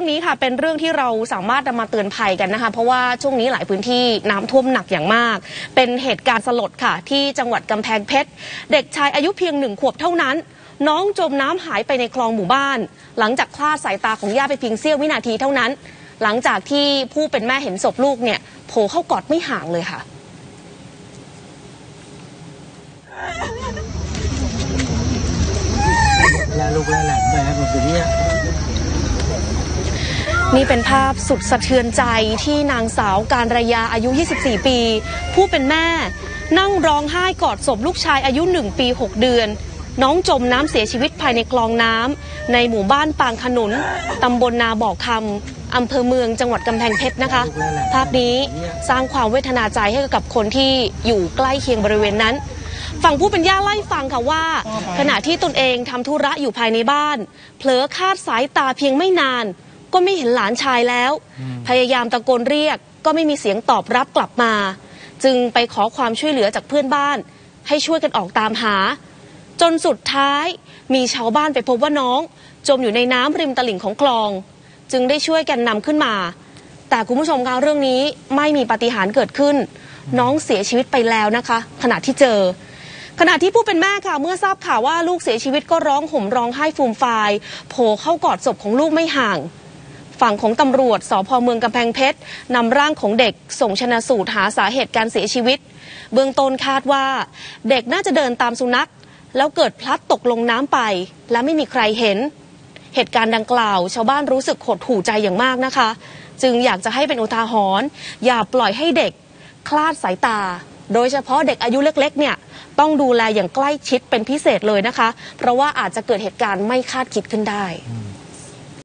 นี้ค่ะเป็นเรื่องที่เราสามารถนำมาเตือนภัยกันนะคะเพราะว่าช่วงนี้หลายพื้นที่น้ำท่วมหนักอย่างมากเป็นเหตุการณ์สลดค่ะที่จังหวัดกำแพงเพชรเด็กชายอายุเพียง1 ขวบเท่านั้นน้องจมน้ำหายไปในคลองหมู่บ้านหลังจากคลาดสายตาของย่าไปเพียงเสี้ยววินาทีเท่านั้นหลังจากที่ผู้เป็นแม่เห็นศพลูกเนี่ยโผล่เข้ากอดไม่ห่างเลยค่ะลูกแล้วแหละไปครับผมอยู่เนี่ยนี่เป็นภาพสุดสะเทือนใจที่นางสาวการรยาอายุ24 ปีผู้เป็นแม่นั่งร้องไห้กอดศพลูกชายอายุ1 ปี 6 เดือนน้องจมน้ำเสียชีวิตภายในคลองน้ำในหมู่บ้านปางขนุนตำบลนาบ่อคำอำเภอเมืองจังหวัดกำแพงเพชรนะคะภาพนี้สร้างความเวทนาใจให้กับคนที่อยู่ใกล้เคียงบริเวณนั้นฝั่งผู้เป็นย่าไล่ฟังค่ะว่าขณะที่ตนเองทำธุระอยู่ภายในบ้านเผลอคลาดสายตาเพียงไม่นานก็ไม่เห็นหลานชายแล้วพยายามตะโกนเรียกก็ไม่มีเสียงตอบรับกลับมาจึงไปขอความช่วยเหลือจากเพื่อนบ้านให้ช่วยกันออกตามหาจนสุดท้ายมีชาวบ้านไปพบว่าน้องจมอยู่ในน้ำริมตลิ่งของคลองจึงได้ช่วยกันนำขึ้นมาแต่คุณผู้ชมคะเรื่องนี้ไม่มีปาฏิหาริย์เกิดขึ้นน้องเสียชีวิตไปแล้วนะคะขณะที่ผู้เป็นแม่ค่ะเมื่อทราบข่าวว่าลูกเสียชีวิตก็ร้องห่มร้องไห้ฟูมฟายโผล่เข้ากอดศพของลูกไม่ห่างฝั่งของตำรวจสภ.เมืองกำแพงเพชรนำร่างของเด็กส่งชันสูตรหาสาเหตุการเสียชีวิตเบื้องต้นคาดว่าเด็กน่าจะเดินตามสุนัขแล้วเกิดพลัดตกลงน้ำไปและไม่มีใครเห็นเหตุการณ์ดังกล่าวชาวบ้านรู้สึกหดหู่ใจอย่างมากนะคะจึงอยากจะให้เป็นอุทาหรณ์อย่าปล่อยให้เด็กคลาดสายตาโดยเฉพาะเด็กอายุเล็กๆเนี่ยต้องดูแลอย่างใกล้ชิดเป็นพิเศษเลยนะคะเพราะว่าอาจจะเกิดเหตุการณ์ไม่คาดคิดขึ้นได้